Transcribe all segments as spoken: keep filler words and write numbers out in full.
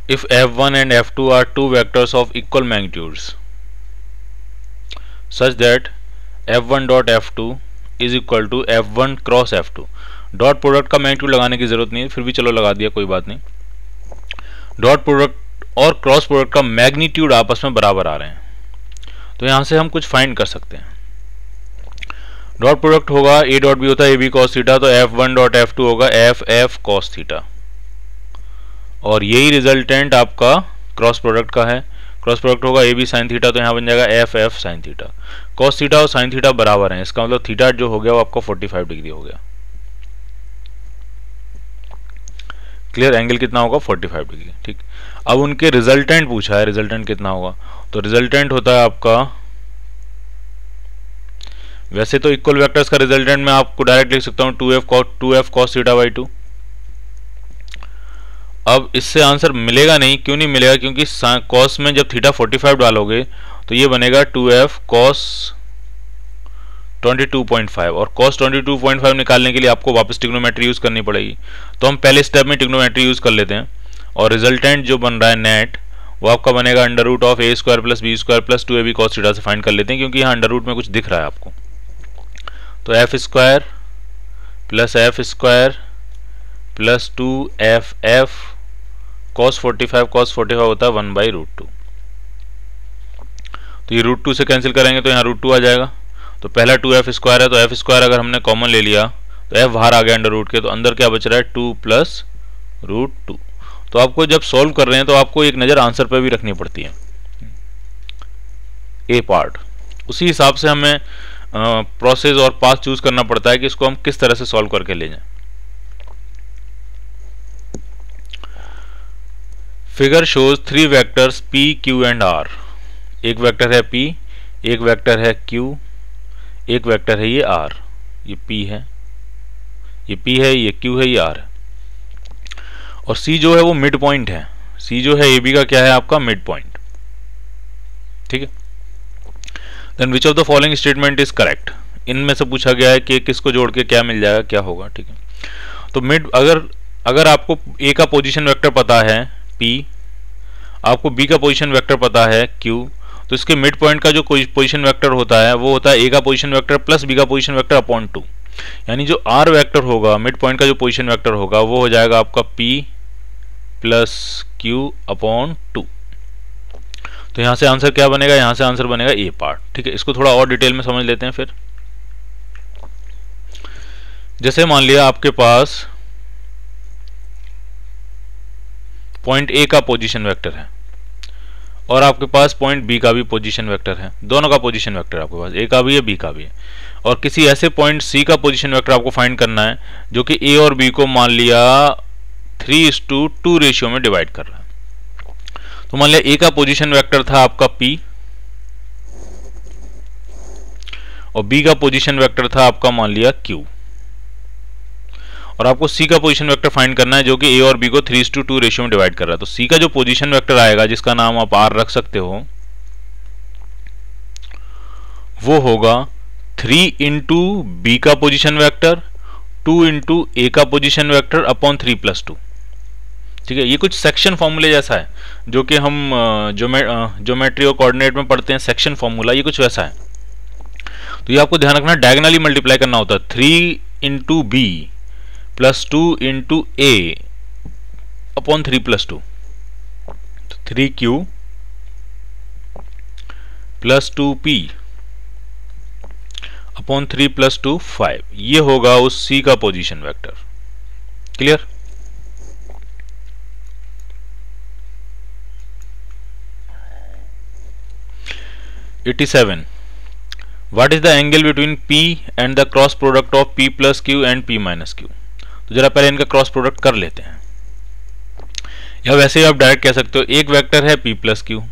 if F one and F two are two vectors of equal magnitudes such that F one dot F two is equal to F one cross F two. Dot product का magnitude लगाने की जरूरत नहीं है, फिर भी चलो लगा दिया, कोई बात नहीं। डॉट प्रोडक्ट और क्रॉस प्रोडक्ट का मैग्नीट्यूड आपस में बराबर आ रहे हैं, तो यहां से हम कुछ फाइंड कर सकते हैं। डॉट प्रोडक्ट होगा ए डॉट बी होता है ए बी कॉस थीटा, तो F one dot F two होगा एफ एफ कॉस थीटा, और यही रिजल्टेंट आपका क्रॉस प्रोडक्ट का है। क्रॉस प्रोडक्ट होगा ए बी साइन थीटा, तो यहाँ बन जाएगा F F sine theta. Cos theta और साइन थीटा बराबर हैं, इसका मतलब थीटा जो हो गया वो आपका पैंतालीस डिग्री हो गया। क्लियर, एंगल कितना होगा पैंतालीस डिग्री। ठीक, अब उनके रिजल्टेंट पूछा है, रिजल्टेंट कितना होगा, तो रिजल्टेंट होता है आपका, वैसे तो इक्वल वेक्टर्स का रिजल्टेंट मैं आपको डायरेक्ट लिख सकता हूं two F cos two F cos theta by two. अब इससे आंसर मिलेगा नहीं, क्यों नहीं मिलेगा, क्योंकि कॉस में जब थीटा पैंतालीस डालोगे तो ये बनेगा टू एफ कॉस बाईस पॉइंट फाइव, और कॉस बाईस पॉइंट फाइव निकालने के लिए आपको वापस ट्रिग्नोमेट्री यूज करनी पड़ेगी। तो हम पहले स्टेप में ट्रिग्नोमेट्री यूज कर लेते हैं, और रिजल्टेंट जो बन रहा है नेट वो आपका बनेगा under root of A square plus B square plus two A B cos theta से फाइंड कर लेते हैं, क्योंकि यहाँ अंडर रूट में कुछ दिख रहा है आपको। तो F square plus F square plus two F F cos forty five cos forty five होता है वन बाई रूट टू। तो ये रूट टू से कैंसिल करेंगे तो यहाँ रूट टू आ जाएगा। तो पहला टू एफ स्क्वायर है, तो एफ स्क्वायर अगर हमने कॉमन ले लिया तो एफ बाहर आ गया अंडर रूट के, तो अंदर क्या बच रहा है टू प्लस रूट टू। तो आपको जब सॉल्व कर रहे हैं तो आपको एक नज़र आंसर पर भी रखनी पड़ती है, ए पार्ट, उसी हिसाब से हमें प्रोसेस और पाथ चूज करना पड़ता है कि इसको हम किस तरह से सॉल्व करके ले जाएं। Figure shows three vectors p q and r। एक वेक्टर है p, एक वेक्टर है q, एक वेक्टर है ये r। ये p है, ये p है, ये q है, ये r है, और c जो है वो मिड पॉइंट है। c जो है ab का क्या है आपका मिड पॉइंट। ठीक है, then which of the following statement is correct. इनमें से पूछा गया है कि किसको जोड़ के क्या मिल जाएगा, क्या होगा। ठीक है, तो मिड, अगर अगर आपको a का पोजीशन वेक्टर पता है p, आपको b का पोजीशन वेक्टर पता है q, तो इसके मिड पॉइंट का जो पोजीशन वेक्टर होता है वो होता है a का पोजीशन वेक्टर प्लस b का पोजीशन वेक्टर अपॉन टू। यानी जो r वेक्टर होगा, मिड पॉइंट का जो पोजीशन वेक्टर होगा वो हो जाएगा आपका p plus q upon two. तो यहां से आंसर क्या बनेगा, यहां से आंसर बनेगा ए पार्ट। ठीक है, इसको थोड़ा और डिटेल में समझ लेते हैं। फिर जैसे मान लिया आपके पास पॉइंट ए का पोजीशन वेक्टर है और आपके पास पॉइंट बी का भी पोजीशन वेक्टर है, दोनों का पोजीशन वेक्टर आपके पास, ए का भी है बी का भी है, और किसी ऐसे पॉइंट सी का पोजीशन वेक्टर आपको फाइंड करना है जो कि ए और बी को मान लिया three is to two ratio में डिवाइड कर रहा है। तो मान लिया ए का पोजीशन वेक्टर था आपका p, और बी का पोजीशन वेक्टर था आपका मान लिया q, और आपको c का पोजीशन वेक्टर फाइंड करना है जो कि a और b को three is to two ratio में डिवाइड कर रहा है। तो c का जो पोजीशन वेक्टर आएगा, जिसका नाम आप r रख सकते हो, वो होगा थ्री इंटू बी का position vector, two into A का position vector upon three plus two. ठीक है, ये कुछ सेक्शन फॉर्मूले जैसा है जो कि हम ज्योमेट्री और कोऑर्डिनेट में पढ़ते हैं, सेक्शन फॉर्मूला, ये कुछ वैसा है। तो ये आपको ध्यान रखना, डायगोनली मल्टीप्लाई करना होता है। Three into B plus two into A upon three plus two, three Q plus two P upon three plus two five, ये होगा उस सी का position vector. Clear? Eighty seven, what is the angle between P and the cross product of P plus Q and P minus Q। तो जरा पहले इनका cross product कर लेते हैं, या वैसे ही आप डायरेक्ट कह सकते हो, एक वेक्टर है P प्लस Q,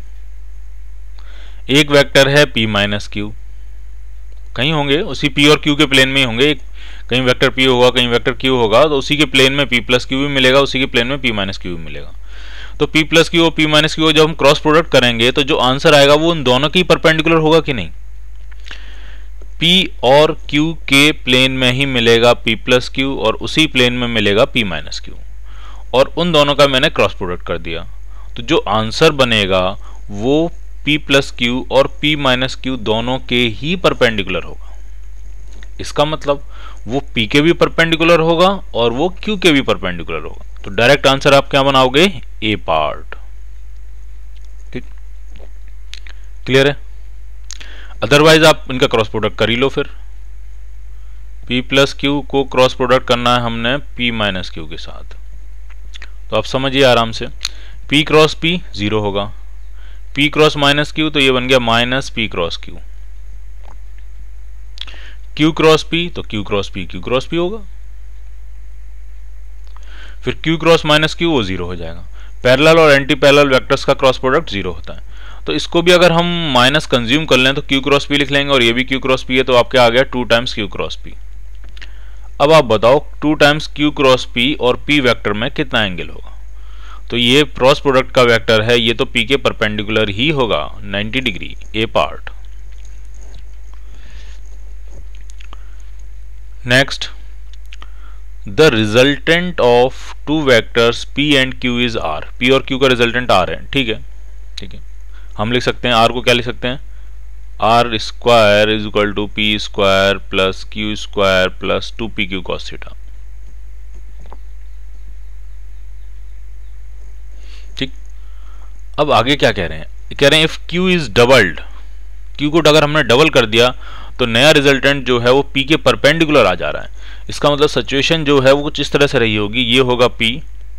एक वेक्टर है P माइनस Q। कहीं होंगे उसी P और Q के प्लेन में ही होंगे, कहीं वेक्टर P होगा कहीं वेक्टर Q होगा, तो उसी के प्लेन में P प्लस Q भी मिलेगा, उसी के प्लेन में P माइनस Q भी मिलेगा। तो P प्लस Q और P माइनस Q जब हम क्रॉस प्रोडक्ट करेंगे तो जो आंसर आएगा वो उन दोनों की परपेंडिकुलर होगा कि नहीं। P और Q के प्लेन में ही मिलेगा P प्लस Q और उसी प्लेन में मिलेगा P माइनस Q, और उन दोनों का मैंने क्रॉस प्रोडक्ट कर दिया। तो जो आंसर बनेगा वो p प्लस क्यू और p माइनस क्यू दोनों के ही परपेंडिकुलर होगा। इसका मतलब वो p के भी परपेंडिकुलर होगा और वो q के भी परपेंडिकुलर होगा। तो डायरेक्ट आंसर आप क्या बनाओगे, ए पार्ट। ठीक, क्लियर है। अदरवाइज आप इनका क्रॉस प्रोडक्ट कर ही लो। फिर p प्लस क्यू को क्रॉस प्रोडक्ट करना है हमने p माइनस क्यू के साथ, तो आप समझिए आराम से, p क्रॉस p जीरो होगा, p क्रॉस माइनस क्यू तो ये बन गया minus p cross Q, q cross p तो q cross p q cross p होगा, फिर q क्रॉस माइनस क्यू वो जीरो हो जाएगा। पैरेलल और एंटी पैरेलल वेक्टर्स का क्रॉस प्रोडक्ट जीरो होता है। तो इसको भी अगर हम माइनस कंज्यूम कर लें तो q क्रॉस p लिख लेंगे और ये भी q क्रॉस p है, तो आपके आ गया two times q cross p। अब आप बताओ two times q cross p और p वेक्टर में कितना एंगल होगा। तो ये क्रॉस प्रोडक्ट का वेक्टर है, ये तो p के परपेंडिकुलर ही होगा ninety degree, A part. Next, the resultant of two vectors p and q is r। p और q का रिजल्टेंट r है। ठीक है, ठीक है, हम लिख सकते हैं r को क्या लिख सकते हैं, R square is equal to P square plus Q square plus two P Q cos theta. ठीक, अब आगे क्या कह रहे हैं, कह रहे हैं if q is doubled, q को अगर हमने डबल कर दिया तो नया रिजल्टेंट जो है वो p के परपेंडिकुलर आ जा रहा है। इसका मतलब सिचुएशन जो है वो कुछ इस तरह से रही होगी, ये होगा p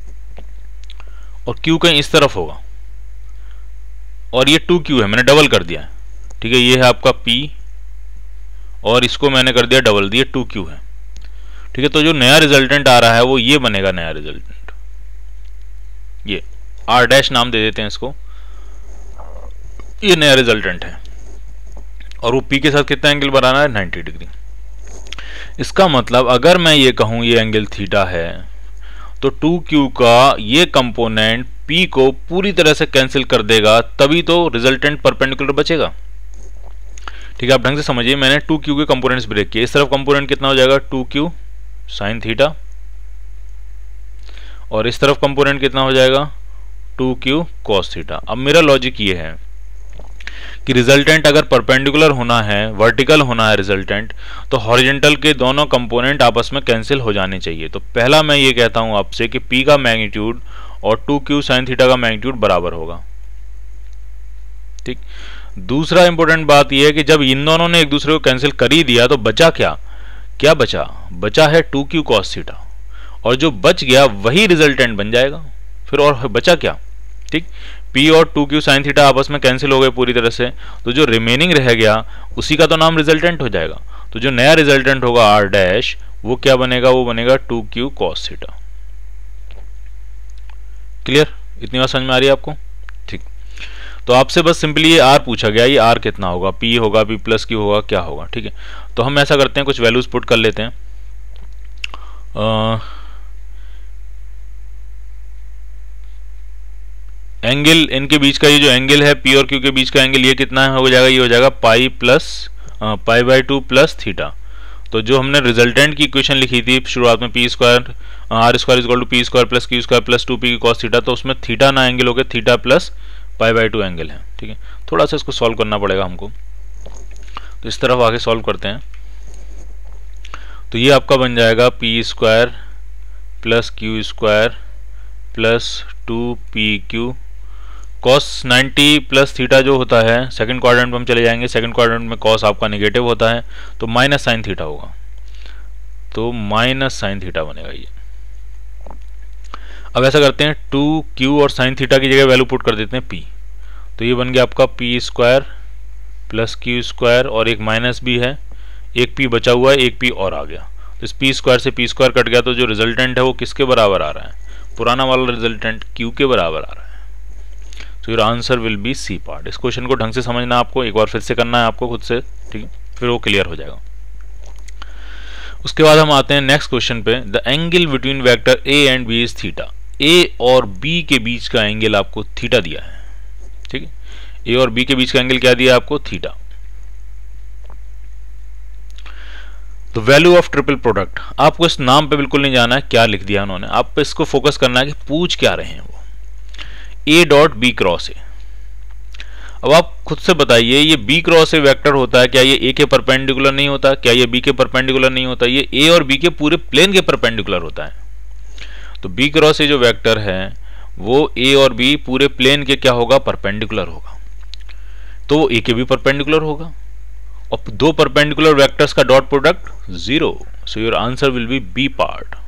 और q कहीं इस तरफ होगा और ये टू क्यू है, मैंने डबल कर दिया है। ठीक है, ये है आपका p और इसको मैंने कर दिया डबल, दिया टू क्यू है। ठीक है, तो जो नया रिजल्टेंट आ रहा है वो ये बनेगा नया रिजल्टेंट, ये r डैश नाम दे देते हैं इसको, ये नया रिजल्टेंट है और वो p के साथ कितना एंगल बनाना है, नाइंटी डिग्री। इसका मतलब अगर मैं ये कहूं ये एंगल थीटा है तो टू क्यू का ये कंपोनेंट p को पूरी तरह से कैंसिल कर देगा, तभी तो रिजल्टेंट परपेंडिकुलर बचेगा। ठीक है, आप ढंग से समझिए, मैंने टू क्यू के कंपोनेंट्स ब्रेक किए। इस तरफ कंपोनेंट कितना हो जाएगा, टू क्यू साइन थीटा, और इस तरफ कंपोनेंट कितना हो जाएगा, टू क्यू कॉस थीटा। अब मेरा लॉजिक ये है कि रिजल्टेंट अगर परपेंडिकुलर होना है, वर्टिकल होना है रिजल्टेंट, तो हॉरिजॉन्टल के दोनों कंपोनेंट आपस में कैंसिल हो जाने चाहिए। तो पहला मैं ये कहता हूं आपसे कि p का मैग्नीट्यूड और टू क्यू साइन थीटा का मैग्नीट्यूड बराबर होगा। ठीक, दूसरा इंपॉर्टेंट बात यह है कि जब इन दोनों ने एक दूसरे को कैंसिल कर ही दिया तो बचा क्या, क्या बचा, बचा है टू क्यू कॉस थीटा, और जो बच गया वही रिजल्टेंट बन जाएगा। फिर और बचा क्या, ठीक, p और टू क्यू साइन थीटा आपस में कैंसिल हो गए पूरी तरह से, तो जो रिमेनिंग रह गया उसी का तो नाम रिजल्टेंट हो जाएगा। तो जो नया रिजल्टेंट होगा r डैश, वो क्या बनेगा, वो बनेगा two Q cos theta. Clear, इतनी बात समझ में आ रही है आपको। ठीक, तो आपसे बस सिंपली ये r पूछा गया, ये r कितना होगा, p होगा, p प्लस क्यू होगा, क्या होगा। ठीक है, तो हम ऐसा करते हैं, कुछ वैल्यूज पुट कर लेते हैं। एंगल इनके बीच का, ये जो एंगल है p और q के बीच का एंगल, ये कितना हो जाएगा, ये हो जाएगा pi plus pi by two plus theta. तो जो हमने रिजल्टेंट की इक्वेशन लिखी थी शुरुआत में, P square R square is equal to P square plus Q square plus two P cos theta, तो उसमें थीटा ना एंगल हो गया, theta plus pi by two angle है। ठीक है, थोड़ा सा इसको सॉल्व करना पड़ेगा हमको, तो इस तरफ आगे सॉल्व करते हैं। तो ये आपका बन जाएगा P square plus Q square plus two P Q cos ninety plus theta जो होता है, सेकंड क्वाड्रेंट में हम चले जाएंगे, सेकंड क्वाड्रेंट में कॉस आपका नेगेटिव होता है, तो माइनस साइन थीटा होगा, तो माइनस साइन थीटा बनेगा ये। अब ऐसा करते हैं, टू क्यू और साइन थीटा की जगह वैल्यू पुट कर देते हैं p, तो ये बन गया आपका P square plus Q square, और एक माइनस भी है, एक p बचा हुआ है, एक p और आ गया, तो इस p स्क्वायर से p स्क्वायर कट गया, तो जो रिजल्टेंट है वो किसके बराबर आ रहा है, पुराना वाला रिजल्टेंट q के बराबर आ रहा है। तो your answer will be C part. इस क्वेश्चन को ढंग से समझना आपको, एक बार फिर से करना है आपको खुद से, ठीक है, फिर वो क्लियर हो जाएगा। उसके बाद हम आते हैं नेक्स्ट क्वेश्चन पे, the angle between vector a and b is theta. a और b के बीच का एंगल आपको थीटा दिया है। ठीक है, a और b के बीच का एंगल क्या दिया आपको, थीटा। तो वैल्यू ऑफ ट्रिपल प्रोडक्ट, आपको इस नाम पे बिल्कुल नहीं जाना है क्या लिख दिया उन्होंने, आप पे इसको फोकस करना है कि पूछ क्या रहे हैं वो। A dot B cross A. अब आप खुद से बताइए, ये बी क्रॉस ए वेक्टर होता है, क्या ये ए के परपेंडिकुलर नहीं होता? क्या ये बी के परपेंडिकुलर नहीं होता? ये ए और बी के पूरे प्लेन के परपेंडिकुलर होता है। तो बी क्रॉस ए जो वेक्टर है वो ए और बी पूरे प्लेन के क्या होगा? परपेंडिकुलर होगा। तो वो ए के भी परपेंडिकुलर होगा, और दो परपेंडिकुलर वेक्टर्स का dot product zero. So your answer will be B part.